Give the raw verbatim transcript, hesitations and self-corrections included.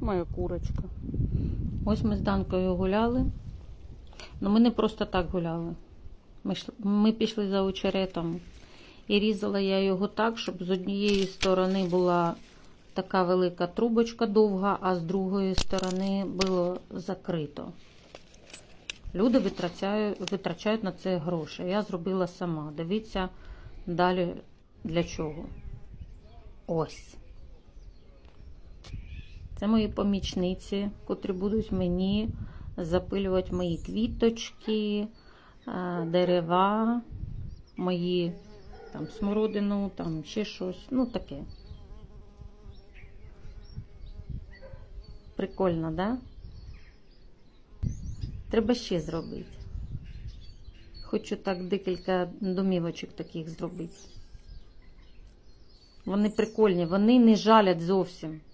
Моя курочка. Ось ми з Данкою гуляли. Ну, ми не просто так гуляли. Ми, йшли, ми пішли за очеретом. І різала я його так, щоб з однієї сторони була така велика трубочка довга, а з другої сторони було закрито. Люди витрачають, витрачають на це гроші. Я зробила сама. Дивіться далі для чого. Ось. Це мої помічниці, котрі будуть мені запилювати мої квіточки, дерева, мої там смородину, там ще щось, ну таке. Прикольно, да? Треба ще зробити. Хочу так декілька домівочок таких зробити. Вони прикольні, вони не жалять зовсім.